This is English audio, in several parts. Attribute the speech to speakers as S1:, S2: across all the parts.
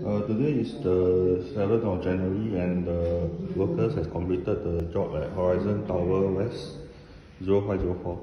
S1: Today is the 7th of January and the workers has completed the job at Horizon Tower West 0504.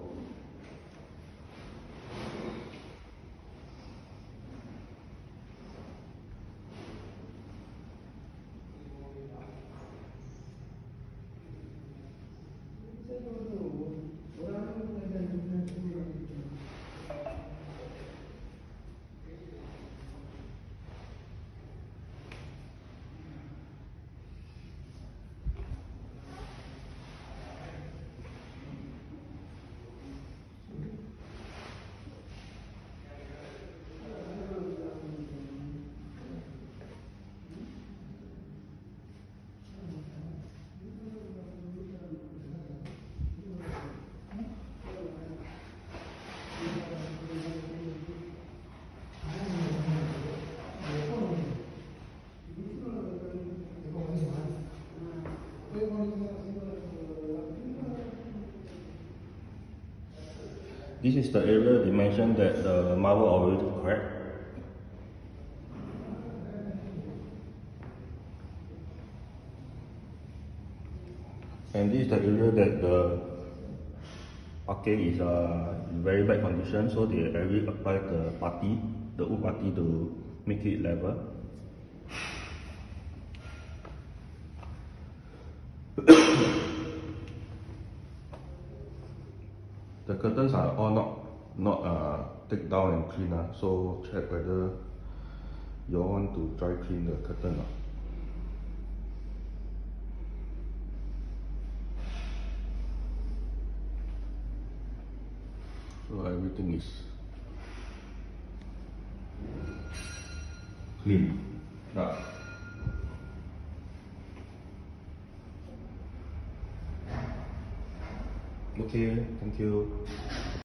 S1: This is the area they mentioned that the marble already cracked. And this is the area that the parquet is in very bad condition, so they already applied the wood putty to make it level. The curtains are all not take down and clean, so check whether you want to dry clean the curtain. So everything is clean. Okay, thank you.